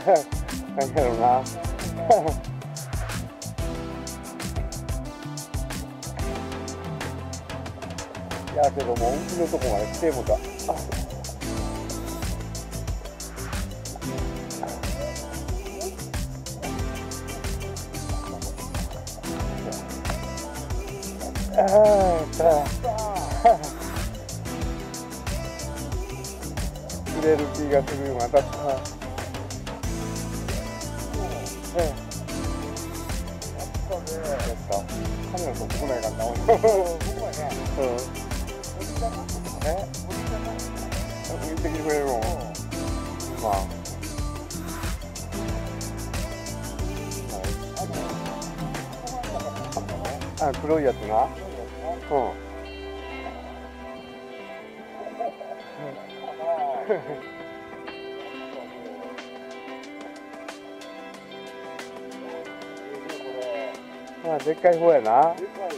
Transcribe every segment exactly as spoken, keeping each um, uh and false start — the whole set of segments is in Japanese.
何やろうな。いやけどもう海のとこまで来てもた。ああ、釣れる気がするよ、また。カメラ撮ってこないかな、俺。え？浮いてきてくれるもん。まあ。あ、黒いやつな。うん。まあ、でっかい方やな。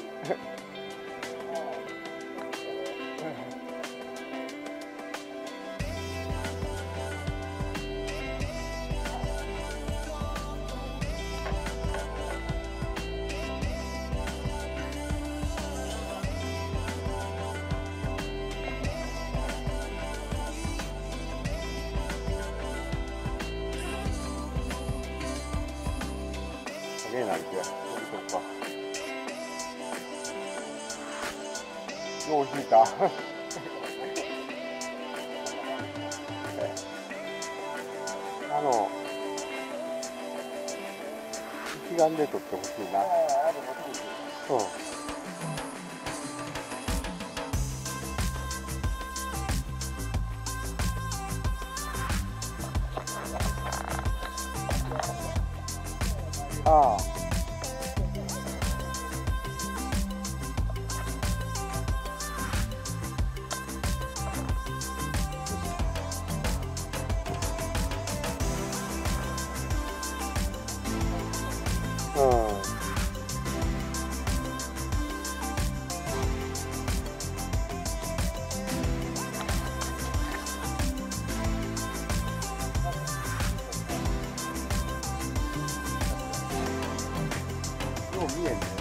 すげえな、息が。よう引いた。あの一眼で撮ってほしいな。うん。ああ。うん。よう見えんね。